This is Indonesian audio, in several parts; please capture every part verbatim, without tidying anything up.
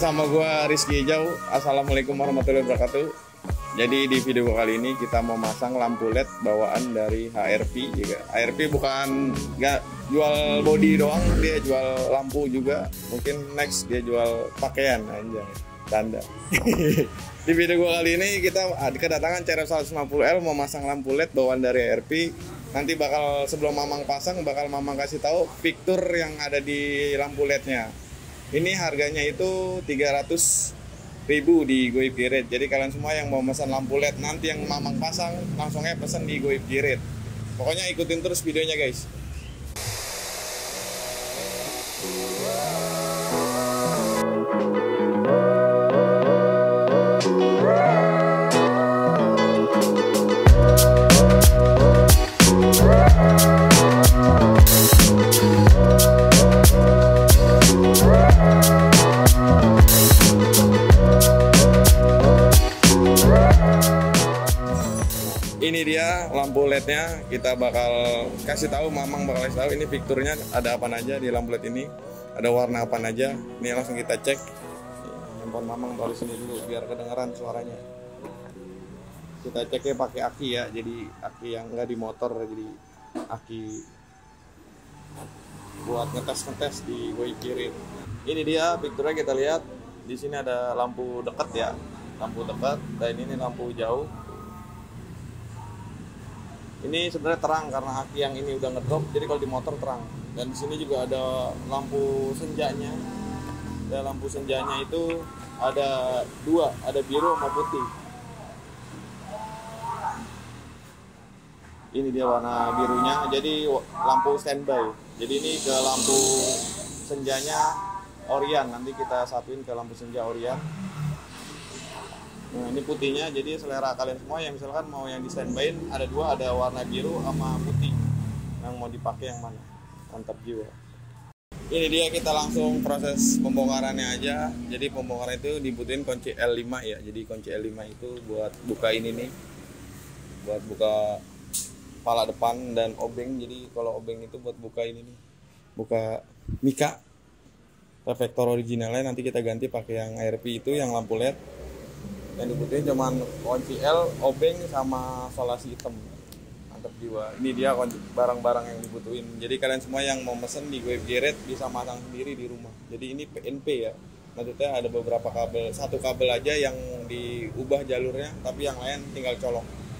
bersama gua Rizky Hijau. Assalamualaikum warahmatullahi wabarakatuh. Jadi di video kali ini kita mau masang lampu L E D bawaan dari H R P juga. H R P bukan nggak jual body doang, dia jual lampu juga. Mungkin next dia jual pakaian aja, tanda. Di video gua kali ini kita kedatangan C R F seratus lima puluh L mau masang lampu L E D bawaan dari H R P. Nanti bakal sebelum Mamang pasang bakal Mamang kasih tahu fitur yang ada di lampu L E D-nya. Ini harganya itu tiga ratus ribu di Goib Girit. Jadi kalian semua yang mau pesan lampu L E D nanti yang Mamang pasang langsung aja pesan di Goib Girit. Pokoknya ikutin terus videonya guys. Ini dia lampu L E D-nya, kita bakal kasih tahu, Mamang bakal kasih tahu ini fiturnya ada apa aja di lampu L E D ini, ada warna apa aja. Ini langsung kita cek. Handphone Mamang taruh sini dulu biar kedengeran suaranya. Kita ceknya pakai aki ya, jadi aki yang enggak di motor, jadi aki buat ngetes-ngetes di Goib Girit. Ini dia fiturnya, kita lihat di sini ada lampu dekat ya, lampu dekat, dan ini lampu jauh. Ini sebenarnya terang karena aki yang ini udah ngedrop, jadi kalau di motor terang. Dan di sini juga ada lampu senjanya. Dan lampu senjanya itu ada dua, ada biru sama putih. Ini dia warna birunya, jadi lampu standby. Jadi ini ke lampu senjanya Orion, nanti kita satuin ke lampu senja Orion. Nah ini putihnya, jadi selera kalian semua yang misalkan mau yang di standby ada dua, ada warna biru sama putih. Yang mau dipakai yang mana? Mantap jiwa. Ini dia, kita langsung proses pembongkarannya aja. Jadi pembongkaran itu dibutuhin kunci L lima ya. Jadi kunci L lima itu buat buka ini nih, buat buka kepala depan dan obeng. Jadi kalau obeng itu buat buka ini nih, buka mika. Reflektor originalnya nanti kita ganti pakai yang H R P itu, yang lampu L E D. Yang dibutuhin cuman kunci L, obeng, sama solasi hitam. Mantap jiwa. Ini dia barang-barang yang dibutuhin. Jadi kalian semua yang mau mesen di Goib Girit bisa masang sendiri di rumah. Jadi ini P N P ya. Maksudnya ada beberapa kabel, satu kabel aja yang diubah jalurnya, tapi yang lain tinggal colok.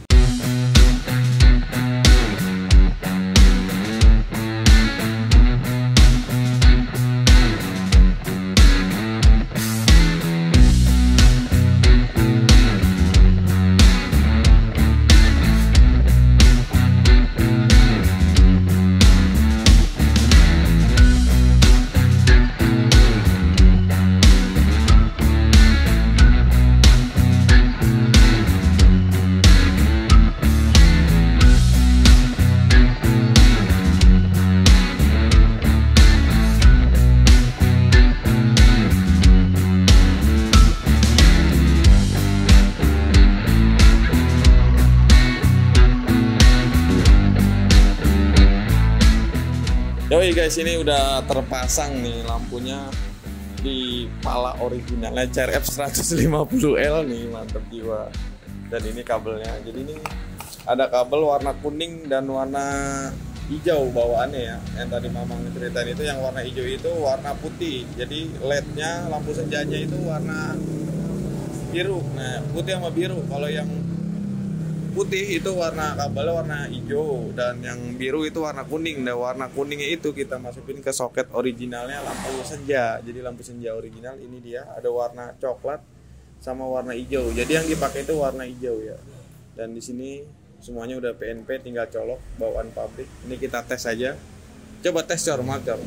Yoi guys, ini udah terpasang nih lampunya di pala originalnya C R F seratus lima puluh L nih, mantep jiwa. Dan ini kabelnya, jadi ini ada kabel warna kuning dan warna hijau bawaannya ya. Yang tadi Mamang ceritain itu yang warna hijau itu warna putih, jadi L E D-nya, lampu senjanya itu warna biru. Nah putih sama biru, kalau yang putih itu warna kabelnya warna hijau, dan yang biru itu warna kuning. Dan warna kuningnya itu kita masukin ke soket originalnya lampu senja. Jadi lampu senja original ini dia ada warna coklat sama warna hijau. Jadi yang dipakai itu warna hijau ya. Dan di sini semuanya udah P N P, tinggal colok bawaan pabrik. Ini kita tes aja. Coba tes cor, cor.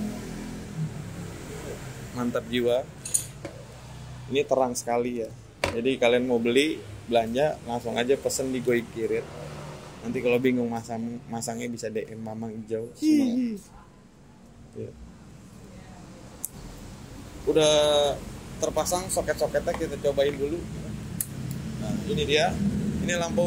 Mantap jiwa. Ini terang sekali ya. Jadi kalian mau beli belanja langsung aja pesen di Goib Girit. Nanti kalau bingung masang masangnya bisa D M Mamang Hijau. Ya. Udah terpasang soket-soketnya, kita cobain dulu. Nah, ini dia. Ini lampu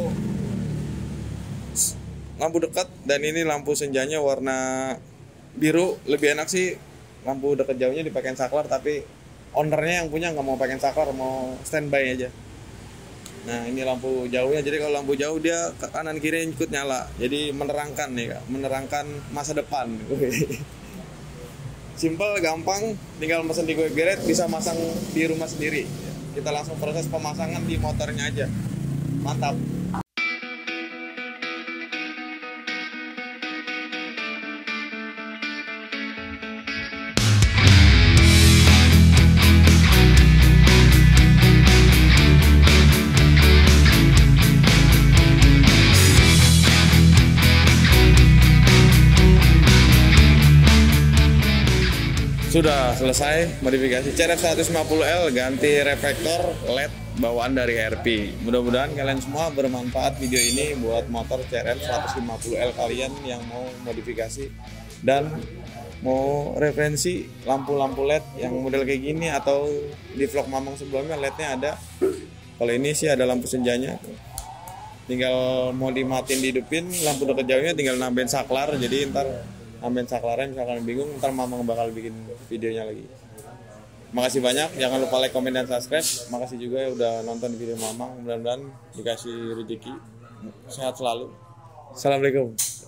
lampu dekat, dan ini lampu senjanya warna biru. Lebih enak sih lampu dekat jauhnya dipakai saklar, tapi ownernya yang punya nggak mau pakai saklar, mau standby aja. Nah ini lampu jauhnya, jadi kalau lampu jauh dia ke kanan kiri ikut nyala, jadi menerangkan nih kak, menerangkan masa depan. Simple, gampang, tinggal mesen di Gojek, bisa masang di rumah sendiri. Kita langsung proses pemasangan di motornya aja, mantap. Sudah selesai modifikasi C R F seratus lima puluh L, ganti reflektor L E D bawaan dari R P. Mudah-mudahan kalian semua bermanfaat video ini buat motor C R F seratus lima puluh L kalian yang mau modifikasi dan mau referensi lampu-lampu L E D yang model kayak gini, atau di vlog Mamang sebelumnya L E D-nya ada. Kalau ini sih ada lampu senjanya, tinggal mau dimatiin dihidupin, lampu dekat jauhnya tinggal nambahin saklar. Jadi ntar nambahin saklarnya, misalkan bingung ntar Mamang bakal bikin videonya lagi. Makasih banyak, jangan lupa like, komen, dan subscribe. Makasih juga ya udah nonton video Mamang, mudah-mudahan dikasih rezeki, sehat selalu. Assalamualaikum.